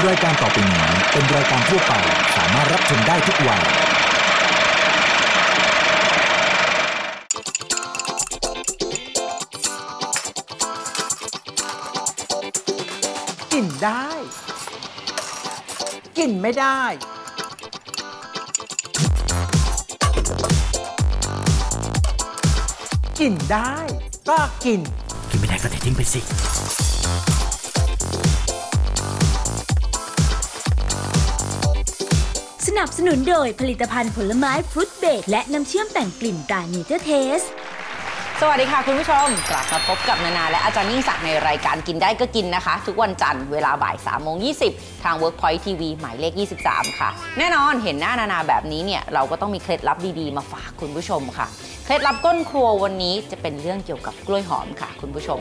รายการต่อไปนี้เป็นรายการทั่วไปสามารถรับชมได้ทุกวัยกินได้กินไม่ได้กินได้ก็กินไม่ได้ก็ทิ้งไปสิสนับสนุนโดยผลิตภัณฑ์ผลไม้ฟรุตเบรดและน้ำเชื่อมแต่งกลิ่นตราเนเจอร์เทสสวัสดีค่ะคุณผู้ชมกลับมาพบกับนานาและอาจารย์ยิ่งศักดิ์ในรายการกินได้ก็กินนะคะทุกวันจันทร์เวลาบ่าย 3:20 ทาง Workpoint TV หมายเลข 23 ค่ะแน่นอนเห็นหน้านานาแบบนี้เนี่ยเราก็ต้องมีเคล็ดลับดีๆมาฝากคุณผู้ชมค่ะเคล็ดลับก้นครัววันนี้จะเป็นเรื่องเกี่ยวกับกล้วยหอมค่ะคุณผู้ชม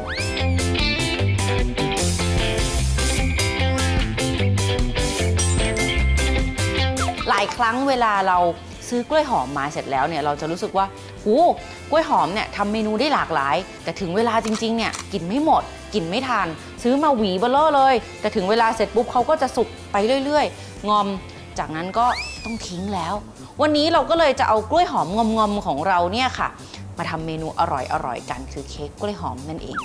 หลายครั้งเวลาเราซื้อกล้วยหอมมาเสร็จแล้วเนี่ยเราจะรู้สึกว่ากล้วยหอมเนี่ยทำเมนูได้หลากหลายแต่ถึงเวลาจริงๆเนี่ยกินไม่หมดกินไม่ทันซื้อมาหวีเบลอเลยแต่ถึงเวลาเสร็จปุ๊บเขาก็จะสุกไปเรื่อยๆงอมจากนั้นก็ต้องทิ้งแล้ววันนี้เราก็เลยจะเอากล้วยหอมงอมๆของเราเนี่ยค่ะมาทำเมนูอร่อยๆกันคือเค้กกล้วยหอมนั่นเอง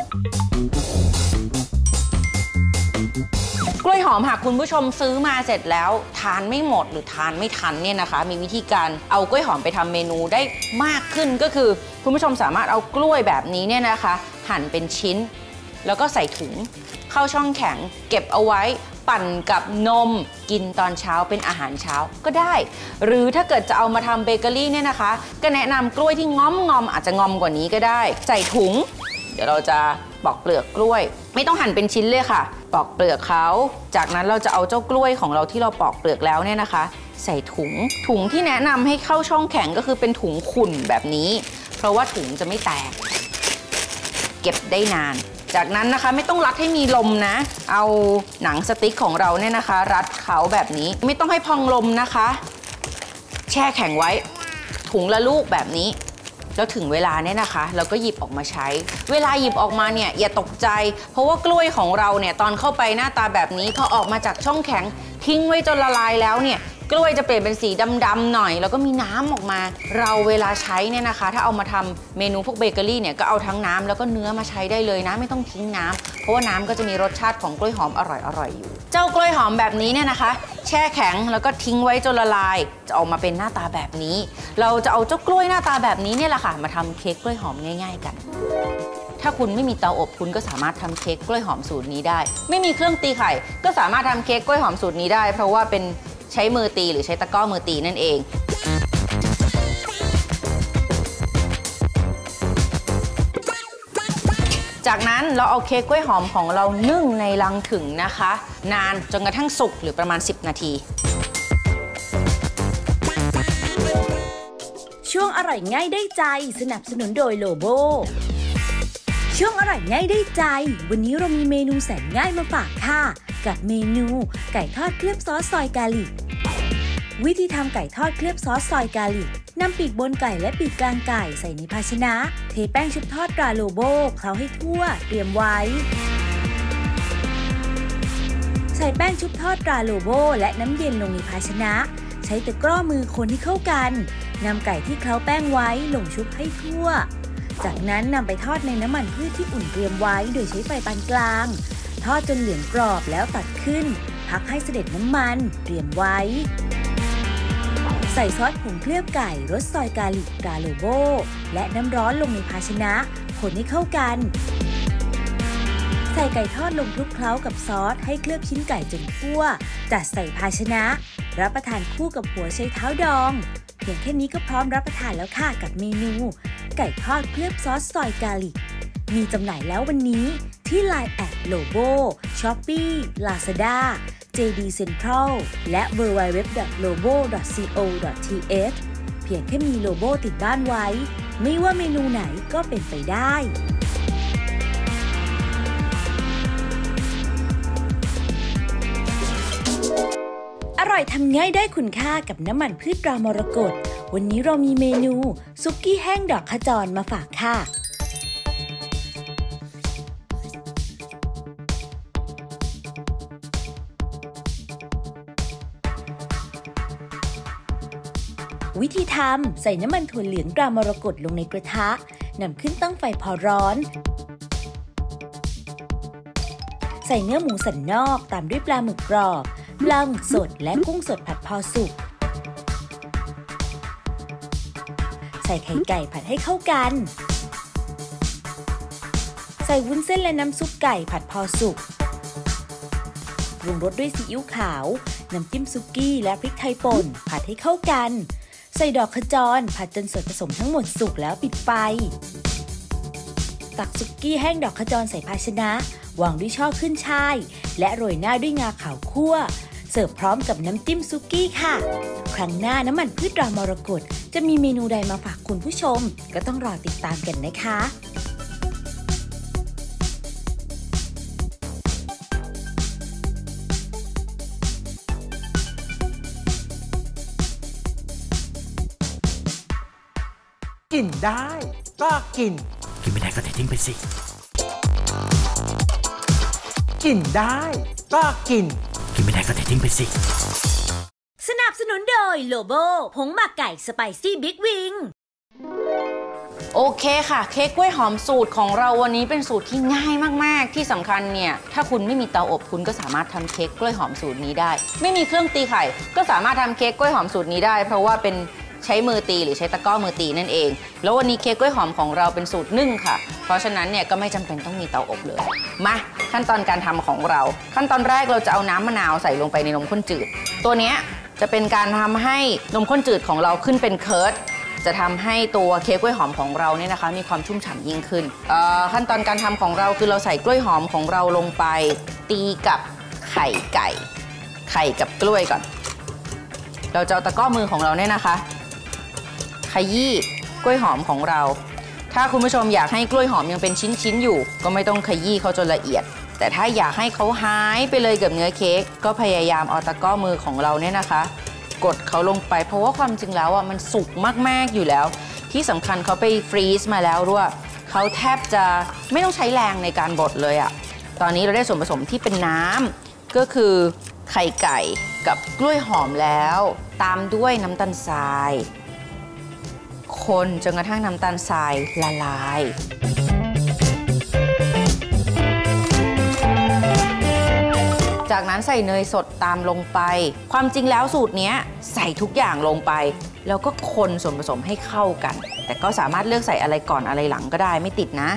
กล้วยหอมหากคุณผู้ชมซื้อมาเสร็จแล้วทานไม่หมดหรือทานไม่ทันเนี่ยนะคะมีวิธีการเอากล้วยหอมไปทำเมนูได้มากขึ้นก็คือคุณผู้ชมสามารถเอากล้วยแบบนี้เนี่ยนะคะหั่นเป็นชิ้นแล้วก็ใส่ถุงเข้าช่องแข็งเก็บเอาไว้ปั่นกับนมกินตอนเช้าเป็นอาหารเช้าก็ได้หรือถ้าเกิดจะเอามาทำเบเกอรี่เนี่ยนะคะก็แนะนำกล้วยที่งอมอาจจะงอมกว่านี้ก็ได้ใส่ถุงเดี๋ยวเราจะปอกเปลือกกล้วยไม่ต้องหั่นเป็นชิ้นเลยค่ะปอกเปลือกเขาจากนั้นเราจะเอาเจ้ากล้วยของเราที่เราปอกเปลือกแล้วเนี่ยนะคะใส่ถุงที่แนะนำให้เข้าช่องแข็งก็คือเป็นถุงขุ่นแบบนี้เพราะว่าถุงจะไม่แตกเก็บได้นานจากนั้นนะคะไม่ต้องรัดให้มีลมนะเอาหนังสติ๊กของเราเนี่ยนะคะรัดเขาแบบนี้ไม่ต้องให้พองลมนะคะแช่แข็งไว้ถุงละลูกแบบนี้แล้วถึงเวลาเนี่ยนะคะเราก็หยิบออกมาใช้เวลาหยิบออกมาเนี่ยอย่าตกใจเพราะว่ากล้วยของเราเนี่ยตอนเข้าไปหน้าตาแบบนี้พอออกมาจากช่องแข็งทิ้งไว้จนละลายแล้วเนี่ยกล้วยจะเปลี่ยนเป็นสีดำๆหน่อยแล้วก็มีน้ำออกมาเราเวลาใช้เนี่ยนะคะถ้าเอามาทำเมนูพวกเบเกอรี่เนี่ยก็เอาทั้งน้ำแล้วก็เนื้อมาใช้ได้เลยนะไม่ต้องทิ้งน้ำเพราะว่าน้ำก็จะมีรสชาติของกล้วยหอมอร่อยอยู่เจ้ากล้วยหอมแบบนี้เนี่ยนะคะแช่แข็งแล้วก็ทิ้งไว้จนละลายจะออกมาเป็นหน้าตาแบบนี้เราจะเอาเจ้ากล้วยหน้าตาแบบนี้เนี่ยแหละค่ะมาทำเค้กกล้วยหอมง่ายๆกันถ้าคุณไม่มีเตาอบคุณก็สามารถทำเค้กกล้วยหอมสูตรนี้ได้ไม่มีเครื่องตีไข่ก็สามารถทำเค้กกล้วยหอมสูตรนี้ได้เพราะว่าเป็นใช้มือตีหรือใช้ตะกร้อมือตีนั่นเองจากนั้นเราเอาเค้กกล้วยหอมของเรานึ่งในรังผึ้งนะคะนานจนกระทั่งสุกหรือประมาณ10 นาทีช่วงอร่อยง่ายได้ใจสนับสนุนโดยโลโบช่วงอร่อยง่ายได้ใจวันนี้เรามีเมนูแสนง่ายมาฝากค่ะกับเมนูไก่ทอดเคลือบซอสซอยกาลิกวิธีทำไก่ทอดเคลือบซอสซอยกาลิกนำปีกบนไก่และปีกกลางไก่ใส่ในภาชนะเทแป้งชุบทอดตราโลโบเคล้าให้ทั่วเตรียมไว้ใส่แป้งชุบทอดตราโลโบและน้ำเย็นลงในภาชนะใช้ตะกร้อมือคนให้เข้ากันนำไก่ที่เคล้าแป้งไว้ลงชุบให้ทั่วจากนั้นนำไปทอดในน้ำมันพืชที่อุ่นเตรียมไว้โดยใช้ไฟปานกลางทอดจนเหลืองกรอบแล้วตัดขึ้นพักให้เสด็จน้ำมันเตรียมไว้ใส่ซอสผงเคลือบไก่รสซอยกาลิกตราโลโบและน้ำร้อนลงในภาชนะคนให้เข้ากันใส่ไก่ทอดลงคลุกเคล้ากับซอสให้เคลือบชิ้นไก่จนทั่วจัดใส่ภาชนะรับประทานคู่กับหัวไชเท้าดองเพียงแค่นี้ก็พร้อมรับประทานแล้วค่ะกับเมนูไก่ทอดเคลือบซอสซอยกาลิกมีจำหน่ายแล้ววันนี้ที่ Line@ Lobo Shopee Lazada JD Central และ www.lobo.co.th เพียงแค่มีโลโบติดบ้านไว้ไม่ว่าเมนูไหนก็เป็นไปได้อร่อยทำง่ายได้คุณค่ากับน้ำมันพืชตรามรกตวันนี้เรามีเมนูซุกี้แห้งดอกขจรมาฝากค่ะวิธีทำใส่น้ำมันถั่วเหลืองตรามรกตลงในกระทะนำขึ้นตั้งไฟพอร้อนใส่เนื้อหมูสันนอกตามด้วยปลาหมึกกรอบปลาหมึกสดและกุ้งสดผัดพอสุกใส่ไข่ไก่ผัดให้เข้ากันใส่วุ้นเส้นและน้ำซุปไก่ผัดพอสุกปรุงรสด้วยซีอิ๊วขาวน้ำจิ้มซุกี้และพริกไทยป่นผัดให้เข้ากันใส่ดอกขจรผัดจนส่วนผสมทั้งหมดสุกแล้วปิดไฟตักซุกี้แห้งดอกขจรใส่ภาชนะวางด้วยช่อขึ้นช่ายและโรยหน้าด้วยงาขาวคั่วเสิร์ฟพร้อมกับน้ำจิ้มซุกี้ค่ะครั้งหน้าน้ำมันพืชตรามรกตจะมีเมนูใดมาฝากคุณผู้ชมก็ต้องรอติดตามกันนะคะกินได้ก็กินไม่ได้ก็ทิ้งไปสิกินได้ก็กินไม่ได้ก็ทิ้งไปสิสนับสนุนโดยโลโบผงหมักไก่สไปซี่บิ๊กวิงโอเคค่ะเค้กกล้วยหอมสูตรของเราวันนี้เป็นสูตรที่ง่ายมากๆที่สำคัญเนี่ยถ้าคุณไม่มีเตาอบคุณก็สามารถทำเค้กกล้วยหอมสูตรนี้ได้ไม่มีเครื่องตีไข่ก็สามารถทำเค้กกล้วยหอมสูตรนี้ได้เพราะว่าเป็นใช้มือตีหรือใช้ตะกร้อมือตีนั่นเองแล้ววันนี้เค้กกล้วยหอมของเราเป็นสูตรนึ่งค่ะเพราะฉะนั้นเนี่ยก็ไม่จำเป็นต้องมีเตาอบเลยมาขั้นตอนการทำของเราขั้นตอนแรกเราจะเอาน้ำมะนาวใส่ลงไปในนมข้นจืดตัวนี้จะเป็นการทำให้นมข้นจืดของเราขึ้นเป็นเคิร์ดจะทำให้ตัวเค้กกล้วยหอมของเราเนี่ยนะคะมีความชุ่มฉ่ำยิ่งขึ้นขั้นตอนการทำของเราคือเราใส่กล้วยหอมของเราลงไปตีกับไข่ไก่ไข่กับกล้วยก่อนเราจะเอาตะกร้อมือของเราเนี่ยนะคะขยี้กล้วยหอมของเราถ้าคุณผู้ชมอยากให้กล้วยหอมยังเป็นชิ้นๆอยู่ก็ไม่ต้องขยี้เขาจนละเอียดแต่ถ้าอยากให้เขาหายไปเลยกับเนื้อเค้กก็พยายามเอาตะกร้อมือของเราเนี่ยนะคะกดเขาลงไปเพราะว่าความจริงแล้วมันสุกมากๆอยู่แล้วที่สำคัญเขาไปฟรีซมาแล้วด้วยเขาแทบจะไม่ต้องใช้แรงในการบดเลยตอนนี้เราได้ส่วนผสมที่เป็นน้ำก็คือไข่ไก่กับกล้วยหอมแล้วตามด้วยน้ำตาลทรายคนจนกระทั่งน้ำตาลทรายละลายจากนั้นใส่เนยสดตามลงไปความจริงแล้วสูตรนี้ใส่ทุกอย่างลงไปแล้วก็คนส่วนผสมให้เข้ากันแต่ก็สามารถเลือกใส่อะไรก่อนอะไรหลังก็ได้ไม่ติดนะ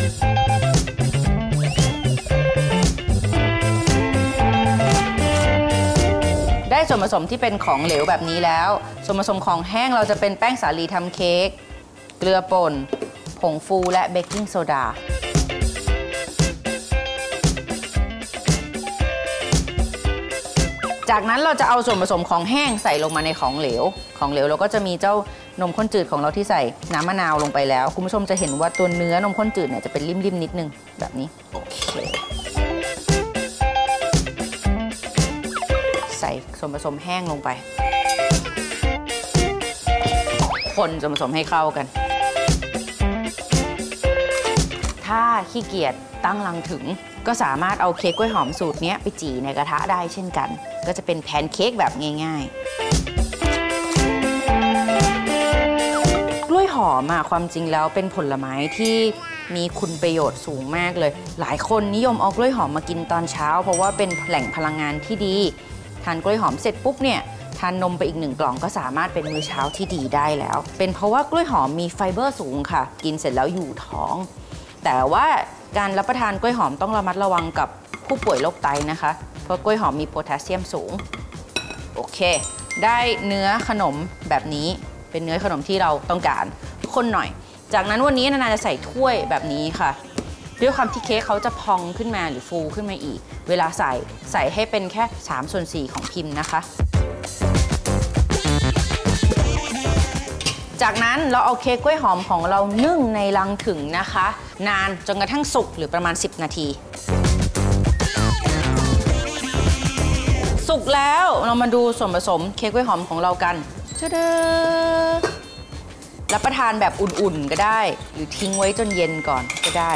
ได้ส่วนผสมที่เป็นของเหลวแบบนี้แล้วส่วนผสมของแห้งเราจะเป็นแป้งสาลีทำเค้กเกลือป่นผงฟูและเบกกิ้งโซดาจากนั้นเราจะเอาส่วนผสมของแห้งใส่ลงมาในของเหลวเราก็จะมีเจ้านมข้นจืดของเราที่ใส่น้ำมะนาวลงไปแล้วคุณผู้ชมจะเห็นว่าตัวเนื้อนมข้นจืดเนี่ยจะเป็นริมๆนิดนึงแบบนี้โอเคใส่ส่วนผสมแห้งลงไปคนส่วนผสมให้เข้ากันถ้าขี้เกียจตั้งรังถึงก็สามารถเอาเค้กกล้วยหอมสูตรนี้ไปจี่ในกระทะได้เช่นกันก็จะเป็นแพนเค้กแบบง่ายๆกล้วยหอมความจริงแล้วเป็นผลไม้ที่มีคุณประโยชน์สูงมากเลยหลายคนนิยมเอากล้วยหอมมากินตอนเช้าเพราะว่าเป็นแหล่งพลังงานที่ดีทานกล้วยหอมเสร็จปุ๊บเนี่ยทานนมไปอีก1 กล่องก็สามารถเป็นมื้อเช้าที่ดีได้แล้วเป็นเพราะว่ากล้วยหอมมีไฟเบอร์สูงค่ะกินเสร็จแล้วอยู่ท้องแต่ว่าการรับประทานกล้วยหอมต้องระมัดระวังกับผู้ป่วยโรคไตนะคะเพราะกล้วยหอมมีโพแทสเซียมสูงโอเคได้เนื้อขนมแบบนี้เป็นเนื้อขนมที่เราต้องการคนหน่อยจากนั้นวันนี้นานาจะใส่ถ้วยแบบนี้ค่ะด้วยความที่เค้กเขาจะพองขึ้นมาหรือฟูขึ้นมาอีกเวลาใส่ให้เป็นแค่3/4ของพิมพ์นะคะจากนั้นเราเอาเค้กกล้วยหอมของเรานึ่งในรังผึ้งนะคะนานจนกระทั่งสุกหรือประมาณ10 นาทีสุกแล้วเรามาดูส่วนผสมเค้กกล้วยหอมของเรากันรับประทานแบบอุ่นๆก็ได้หรือทิ้งไว้จนเย็นก่อนก็ได้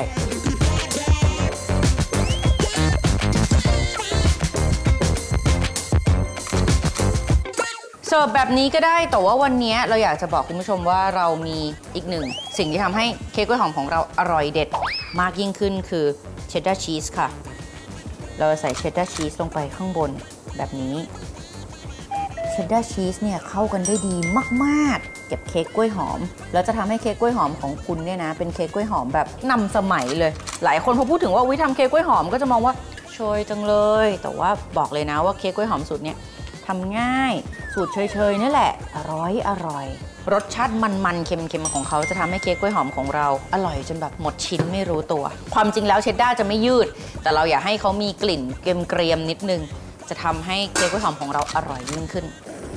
เสิร์ฟแบบนี้ก็ได้แต่ว่าวันนี้เราอยากจะบอกคุณผู้ชมว่าเรามีอีกหนึ่งสิ่งที่ทำให้เค้กกล้วยหอมของเราอร่อยเด็ดมากยิ่งขึ้นคือเชดดาร์ชีสค่ะเราใส่เชดดาร์ชีสลงไปข้างบนแบบนี้เชดดาร์ชีสเนี่ยเข้ากันได้ดีมากๆกับเค้กกล้วยหอมแล้วจะทำให้เค้กกล้วยหอมของคุณเนี่ยนะเป็นเค้กกล้วยหอมแบบนำสมัยเลยหลายคนพอพูดถึงว่าทำเค้กกล้วยหอมก็จะมองว่าโชยจังเลยแต่ว่าบอกเลยนะว่าเค้กกล้วยหอมสูตรเนี่ยทำง่ายสูตรเฉยๆนี่แหละอร่อยรสชาติมันๆเค็มๆของเขาจะทำให้เค้กกล้วยหอมของเราอร่อยจนแบบหมดชิ้นไม่รู้ตัวความจริงแล้วเชดดาร์จะไม่ยืดแต่เราอยากให้เขามีกลิ่นเกรียมๆนิดนึงจะทำให้เค้กกล้วยหอมของเราอร่อยยิ่งขึ้น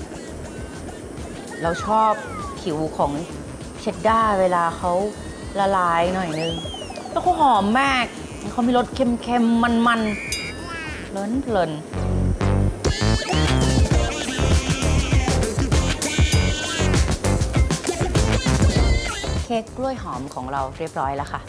เราชอบผิวของเชดดาร์เวลาเขาละลายหน่อยนึงแล้วเขาหอมมากเขามีรสเค็มๆมันๆเพลินเค้กกล้วยหอมของเราเรียบร้อยแล้วค่ะ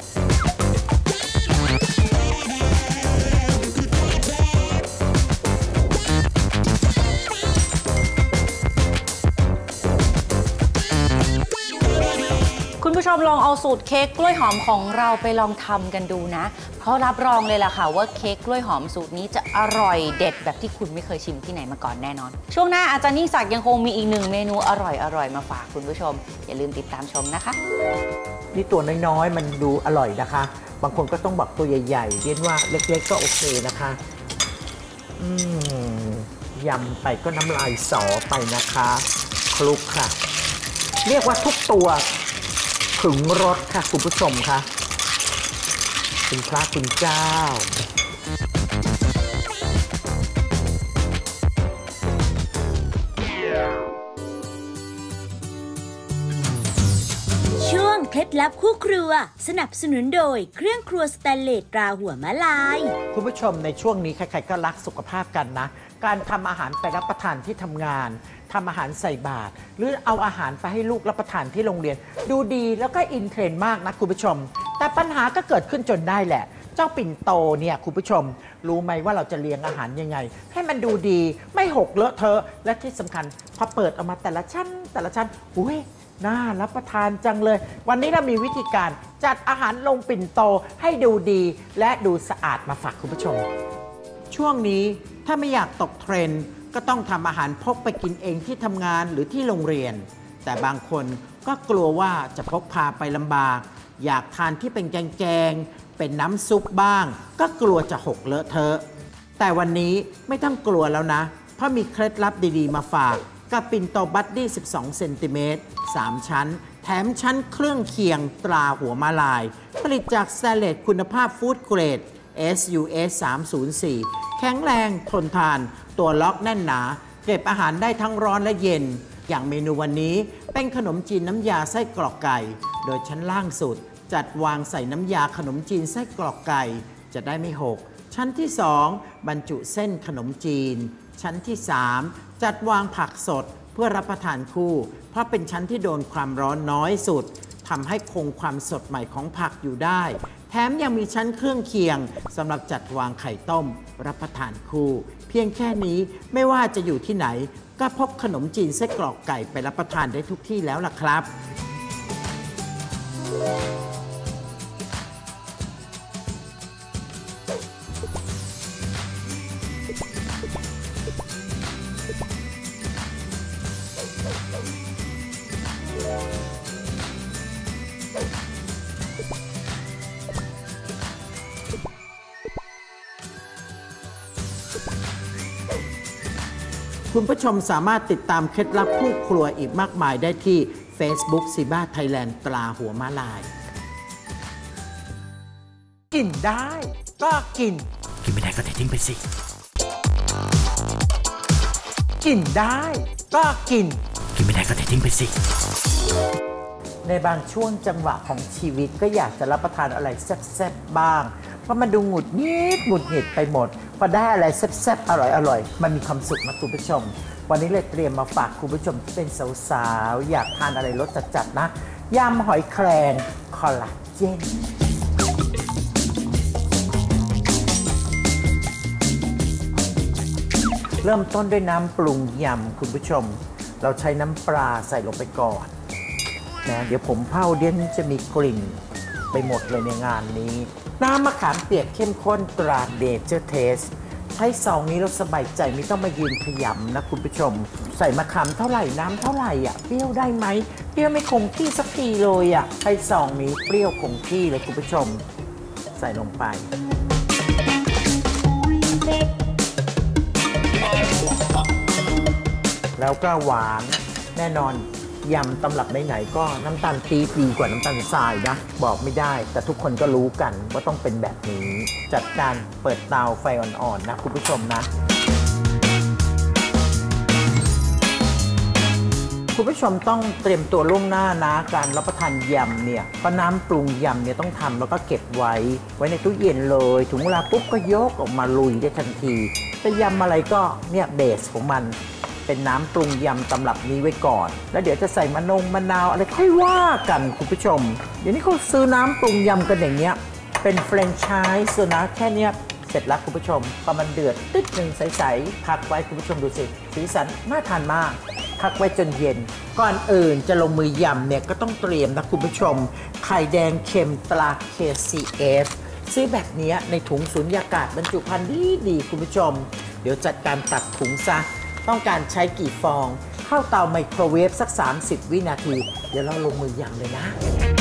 คุณผู้ชมลองเอาสูตรเค้กกล้วยหอมของเราไปลองทำกันดูนะเพราะรับรองเลยล่ะค่ะว่าเค้กกล้วยหอมสูตรนี้จะอร่อยเด็ดแบบที่คุณไม่เคยชิมที่ไหนมาก่อนแน่นอนช่วงหน้าอาจารย์ยิ่งศักดิ์ยังคงมีอีกหนึ่งเมนูอร่อยมาฝากคุณผู้ชมอย่าลืมติดตามชมนะคะนี่ตัวน้อยๆมันดูอร่อยนะคะบางคนก็ต้องบอกตัวใหญ่ๆเรียกว่าเล็กๆก็โอเคนะคะยำไปก็น้ำลายสอไปนะคะคลุกค่ะเรียกว่าทุกตัวถึงรสค่ะคุณผู้ชมค่ะคุณพระคุณเจ้าช่วงเคล็ดลับคู่ครัวสนับสนุนโดยเครื่องครัวสแตนเลสตราหัวมะลายคุณผู้ชมในช่วงนี้ใครๆก็รักสุขภาพกันนะการทำอาหารไปรับประทานที่ทำงานทำอาหารใส่บาตรหรือเอาอาหารไปให้ลูกรับประทานที่โรงเรียนดูดีแล้วก็อินเทรนด์มากนะคุณผู้ชมแต่ปัญหาก็เกิดขึ้นจนได้แหละเจ้าปิ่นโตเนี่ยคุณผู้ชมรู้ไหมว่าเราจะเรียงอาหารยังไงให้มันดูดีไม่หกเลอะเทอะและที่สำคัญพอเปิดออกมาแต่ละชั้นอุ้ยน่ารับประทานจังเลยวันนี้เรามีวิธีการจัดอาหารลงปิ่นโตให้ดูดีและดูสะอาดมาฝากคุณผู้ชมช่วงนี้ถ้าไม่อยากตกเทรนด์ก็ต้องทำอาหารพกไปกินเองที่ทำงานหรือที่โรงเรียนแต่บางคนก็กลัวว่าจะพกพาไปลำบากอยากทานที่เป็นแกงเป็นน้ำซุปบ้างก็กลัวจะหกเลอะเทอะแต่วันนี้ไม่ต้องกลัวแล้วนะเพราะมีเคล็ดลับดีๆมาฝากกับปิ่นโตบัดดี้12 เซนติเมตร 3 ชั้นแถมชั้นเครื่องเคียงตราหัวมาลายผลิตจากสแตนเลสคุณภาพฟู้ดเกรด SUS 304แข็งแรงทนทานตัวล็อกแน่นหนาเก็บอาหารได้ทั้งร้อนและเย็นอย่างเมนูวันนี้เป็นขนมจีนน้ำยาไส้กรอกไก่โดยชั้นล่างสุดจัดวางใส่น้ำยาขนมจีนไส้กรอกไก่จะได้ไม่หกชั้นที่2บรรจุเส้นขนมจีนชั้นที่3จัดวางผักสดเพื่อรับประทานคู่เพราะเป็นชั้นที่โดนความร้อนน้อยสุดทำให้คงความสดใหม่ของผักอยู่ได้แถมยังมีชั้นเครื่องเคียงสำหรับจัดวางไข่ต้มรับประทานคู่เพียงแค่นี้ไม่ว่าจะอยู่ที่ไหนก็พกขนมจีนไส้กรอกไก่ไปรับประทานได้ทุกที่แล้วล่ะครับ คุณผู้ชมสามารถติดตามเคล็ดลับคู่ครัวอีกมากมายได้ที่ Facebook ซีบ้าไทยแลนด์ตราหัวม้าลายกินได้ก็กินไม่ได้ก็ทิ้งไปสิกินได้ก็กินไม่ได้ก็ทิ้งไปสิในบางช่วงจังหวะของชีวิตก็อยากจะรับประทานอะไรแซ่บๆบ้างเพราะมันดูหงุดหงิดไปหมดพอได้อะไรแซ่บๆอร่อยมันมีความสุขนะคุณผู้ชมวันนี้เลยเตรียมมาฝากคุณผู้ชมที่เป็นสาวๆอยากทานอะไรรสจัดๆนะยำหอยแครงคอลลาเจนเริ่มต้นด้วยน้ำปรุงยำคุณผู้ชมเราใช้น้ำปลาใส่ลงไปก่อนนะเดี๋ยวผมเผาเดี๋ยวจะมีกลิ่นไปหมดเลยในงานนี้น้ำมะขามเปียกเข้มข้นตราเนเจอร์เทสใช้ซองนี้เราสบายใจไม่ต้องมายืนขยำนะคุณผู้ชมใส่มะขามเท่าไหร่น้ำเท่าไหร่อ่ะเปรี้ยวได้ไหมเปรี้ยวไม่คงที่สักทีเลยอ่ะใช้ซองนี้เปรี้ยวคงที่เลยคุณผู้ชมใส่ลงไปแล้วก็หวานแน่นอนยำตำรับไหนๆก็น้ำตาลปี๊บดีกว่าน้ำตาลทรายนะบอกไม่ได้แต่ทุกคนก็รู้กันว่าต้องเป็นแบบนี้จัดการเปิดเตาไฟอ่อนๆนะคุณผู้ชมนะคุณผู้ชมต้องเตรียมตัวล่วงหน้านะการรับประทานยำเนี่ยเพราะน้ำปรุงยำเนี่ยต้องทำแล้วก็เก็บไว้ในตู้เย็นเลยถึงเวลาปุ๊บก็ยกออกมาลุยได้ทันทีแต่ยำอะไรก็เนี่ยเบสของมันเป็นน้ำปรุงยำตำรับนี้ไว้ก่อนแล้วเดี๋ยวจะใส่มะนาวอะไรค่อยว่ากันคุณผู้ชมเดี๋ยวนี้เขาซื้อน้ำปรุงยำกันอย่างเงี้ยเป็นแฟรนไชส์นะแค่เนี้ยเสร็จแล้วคุณผู้ชมพอมันเดือดตึ๊ดหนึ่งใสๆพักไว้คุณผู้ชมดูสิสีสันน่าทานมากพักไว้จนเย็นก่อนอื่นจะลงมือยำเนี่ยก็ต้องเตรียมนะคุณผู้ชมไข่แดงเค็มตรา KCF ซื้อแบบนี้ในถุงสุญญากาศบรรจุภัณฑ์ดีคุณผู้ชมเดี๋ยวจัดการตัดถุงซะต้องการใช้กี่ฟองเข้าเตาไมโครเวฟสัก30วินาทีเดี๋ยวเราลงมือยำเลยนะ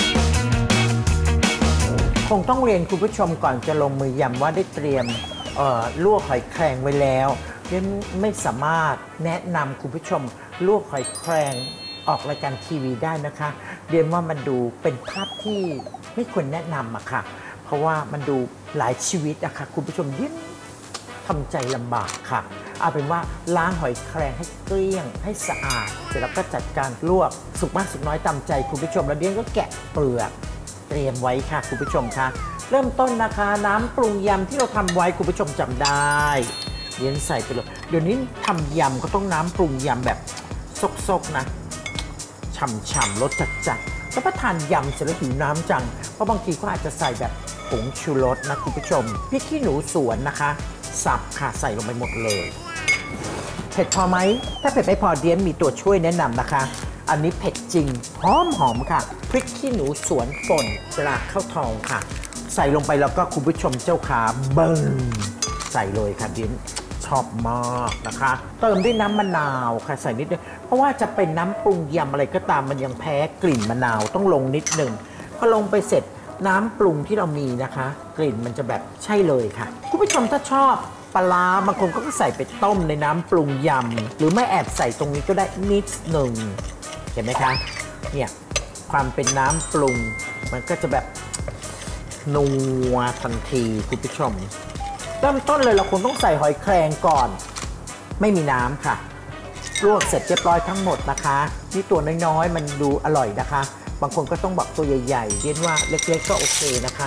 คงต้องเรียนคุณผู้ชมก่อนจะลงมือยำว่าได้เตรียมลวกหอยแครงไว้แล้วเรียนไม่สามารถแนะนำคุณผู้ชมลวกหอยแครงออกรายการทีวีได้นะคะเรียนว่ามันดูเป็นภาพที่ไม่ควรแนะนำอะค่ะเพราะว่ามันดูหลายชีวิตอะค่ะคุณผู้ชมเรียนทำใจลำบากค่ะเอาเป็นว่าล้างหอยแครงให้เกลี้ยงให้สะอาดเสร็จแล้วก็จัดการลวกสุกมากสุกน้อยตามใจคุณผู้ชมแล้วเรียนก็แกะเปลือกเตรียมไว้ค่ะคุณผู้ชมคะเริ่มต้นนะคะน้ำปรุงยำที่เราทำไว้คุณผู้ชมจำได้เรียนใส่ไปเลยเดี๋ยวนี้ทำยำก็ต้องน้ำปรุงยำแบบซกๆนะฉ่ำๆรสจัดๆแล้วประทานยำเสร็จแล้วหิวน้ำจังเพราะบางทีก็อาจจะใส่แบบผงชูรสนะคุณผู้ชมพริกขี้หนูสวนนะคะสับค่ะใส่ลงไปหมดเลยเผ็ดพอไหมถ้าเผ็ดไม่พอเดียนมีตัวช่วยแนะนำนะคะอันนี้เผ็ดจริงหอมค่ะพริกขี้หนูสวนป่นปลาข้าวทองค่ะใส่ลงไปแล้วก็คุณผู้ชมเจ้าขาเบิ้งใส่เลยค่ะเดียนชอบมากนะคะเติมด้วยน้ำมะนาวค่ะใส่นิดนึงเพราะว่าจะเป็นน้ำปรุงยำอะไรก็ตามมันยังแพ้กลิ่นมะนาวต้องลงนิดนึงพอลงไปเสร็จน้ำปรุงที่เรามีนะคะกลิ่นมันจะแบบใช่เลยค่ะคุณผู้ชมถ้าชอบปลาบางคนก็ใส่ไปต้มในน้ำปรุงยำหรือไม่แอบใส่ตรงนี้ก็ได้นิดหนึ่งเห็นไหมคะเนี่ยความเป็นน้ำปรุงมันก็จะแบบนัวทันทีคุณผู้ชมเริ่มต้นเลยเราคงต้องใส่หอยแครงก่อนไม่มีน้ำค่ะลวกเสร็จเรียบร้อยทั้งหมดนะคะนี่ตัวน้อยๆมันดูอร่อยนะคะบางคนก็ต้องบอกตัวใหญ่ๆเรียนว่าเล็กๆก็โอเคนะคะ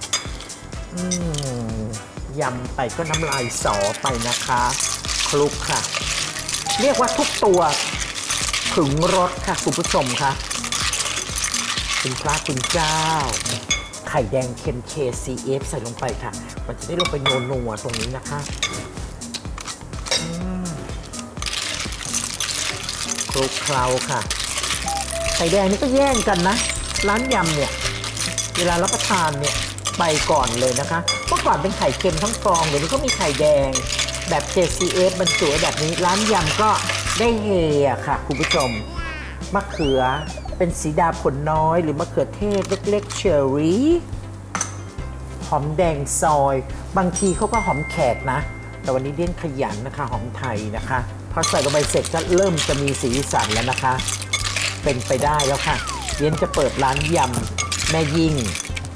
ยำไปก็น้ำลายสอไปนะคะคลุกค่ะเรียกว่าทุกตัวถึงรสค่ะคุณผู้ชมค่ะคุณพระคุณเจ้าไข่แดงเค็ม KCF ใส่ลงไปค่ะมันจะได้ลงไปนัวๆตรงนี้นะคะคลุกเคล้าค่ะไข่แดงนี่ก็แย่งกันนะร้านยำเนี่ยเวลารับประทานเนี่ยไปก่อนเลยนะคะเมื่อก่อนเป็นไข่เค็มทั้งฟองเดี๋ยวนี้ก็มีไข่แดงแบบ KCF บรรจุแบบนี้ร้านยำก็ได้เฮค่ะคุณผู้ชมมะเขือเป็นสีดาผลน้อยหรือมะเขือเทศเล็กๆเชอร์รี่หอมแดงซอยบางทีเขาก็หอมแขกนะแต่วันนี้เดี้ยนขยันนะคะหอมไทยนะคะพอใส่ลงไปเสร็จก็เริ่มจะมีสีสันแล้วนะคะเป็นไปได้แล้วค่ะเดี้ยนจะเปิดร้านยำแม่ยิ่ง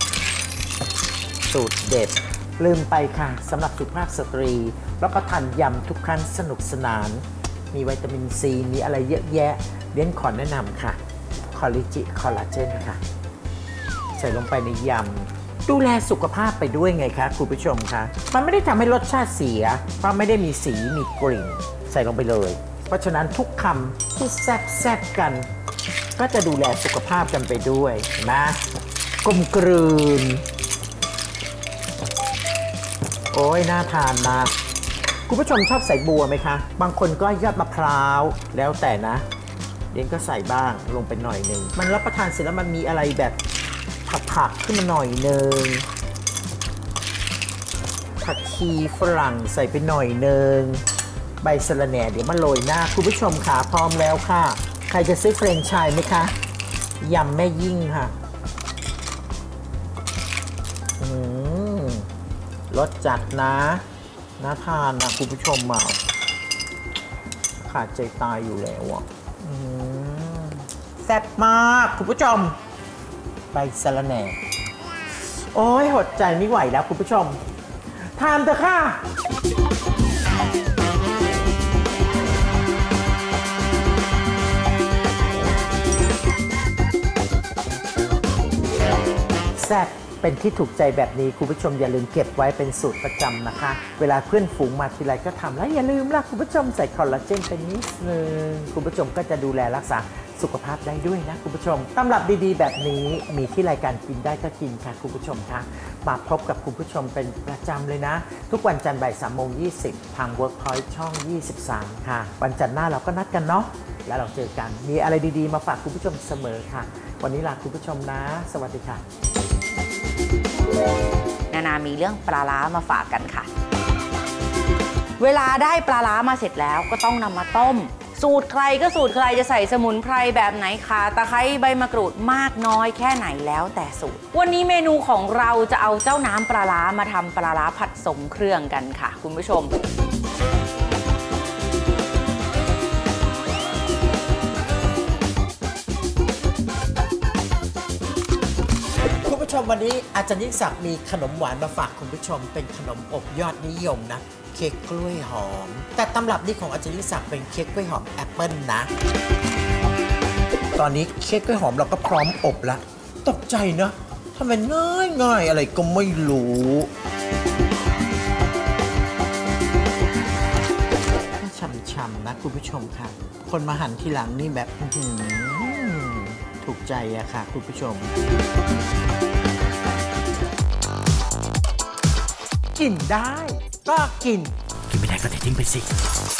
สูตรเด็ดลืมไปค่ะสำหรับสุภาพสตรีแล้วก็ทานยำทุกครั้งสนุกสนานมีวิตามินซีมีอะไรเยอะแยะเดี้ยนขอแนะนำค่ะคอลลาเจนค่ะใส่ลงไปในยำดูแลสุขภาพไปด้วยไงคะคุณผู้ชมคะมันไม่ได้ทำให้รสชาติเสียเพราะไม่ได้มีสีมีกลิ่นใส่ลงไปเลยเพราะฉะนั้นทุกคำที่แซ่บกันก็จะดูแลสุขภาพกันไปด้วยนะกลมกลืนโอ้ยน่าทานนะ คุณผู้ชมชอบใส่บัวไหมคะบางคนก็ยอดมะพร้าวแล้วแต่นะเดี๋ยวก็ใส่บ้างลงไปหน่อยหนึ่งมันรับประทานเสร็จแล้วมันมีอะไรแบบผักขึ้นมาหน่อยหนึ่งผักชีฝรั่งใส่ไปหน่อยหนึ่งใบสะระแหน่เดี๋ยวมาโรยหน้าคุณผู้ชมค่ะพร้อมแล้วค่ะใครจะซื้อเฟรนช์ชายไหมคะยำแม่ยิ่งค่ะรสจัดนะน่าทานนะคุณผู้ชมมาขาดใจตายอยู่แล้วอ่ะแซ่บมากคุณผู้ชมใบสะระแหน่โอ้ยหดใจไม่ไหวแล้วคุณผู้ชมทานเถอะค่ะแซ่บเป็นที่ถูกใจแบบนี้คุณผู้ชมอย่าลืมเก็บไว้เป็นสูตรประจำนะคะเวลาเพื่อนฝูงมาทีไรก็ทำแล้วอย่าลืมล่ะคุณผู้ชมใส่คอลลาเจนเป็นนิดนึงคุณผู้ชมก็จะดูแลรักษาสุขภาพได้ด้วยนะคุณผู้ชมตำรับดีๆแบบนี้มีที่รายการกินได้ก็กินค่ะคุณผู้ชมคะมาพบกับคุณผู้ชมเป็นประจำเลยนะทุกวันจันทร์บ่าย 3:20 ทาง Workpoint ช่อง 23 ค่ะวันจันทร์หน้าเราก็นัดกันเนาะแล้วเราเจอกันมีอะไรดีๆมาฝากคุณผู้ชมเสมอค่ะวันนี้ลาคุณผู้ชมนะสวัสดีค่ะนานามีเรื่องปลาร้ามาฝากกันค่ะเวลาได้ปลาร้ามาเสร็จแล้วก็ต้องนำมาต้มสูตรใครก็สูตรใครจะใส่สมุนไพรแบบไหนคะตะไคร้ใบมะกรูดมากน้อยแค่ไหนแล้วแต่สูตรวันนี้เมนูของเราจะเอาเจ้าน้ำปลาร้ามาทำปลาร้าผัดทรงเครื่องกันค่ะคุณผู้ชมคุณผู้ชมวันนี้อาจารย์ยิ่งศักดิ์มีขนมหวานมาฝากคุณผู้ชมเป็นขนมอบยอดนิยมนะเค้กกล้วยหอมแต่ตำรับนี้ของอาจารย์ยิ่งศักดิ์เป็นเค้กกล้วยหอมแอปเปิลนะตอนนี้เค้กกล้วยหอมเราก็พร้อมอบละตกใจนะทำไมง่ายอะไรก็ไม่รู้ช่ำๆนะคุณผู้ชมค่ะคนมาหั่นทีหลังนี่แบบถูกใจอะค่ะคุณผู้ชมกินได้ก็กินไม่ได้ก็ทิ้งไปสิ